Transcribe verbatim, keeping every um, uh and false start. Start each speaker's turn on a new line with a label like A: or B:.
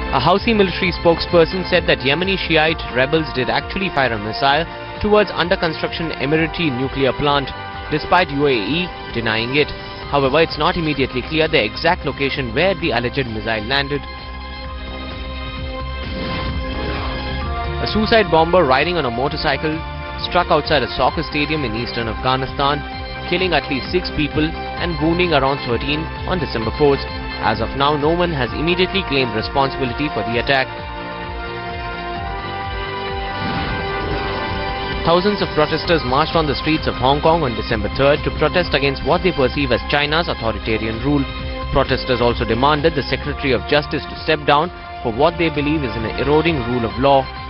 A: A Houthi military spokesperson said that Yemeni Shiite rebels did actually fire a missile towards under-construction Emirati nuclear plant, despite U A E denying it. However, it's not immediately clear the exact location where the alleged missile landed. A suicide bomber riding on a motorcycle struck outside a soccer stadium in eastern Afghanistan, killing at least six people and wounding around thirteen on December fourth. As of now, no one has immediately claimed responsibility for the attack. Thousands of protesters marched on the streets of Hong Kong on December third to protest against what they perceive as China's authoritarian rule. Protesters also demanded the Secretary of Justice to step down for what they believe is an eroding rule of law.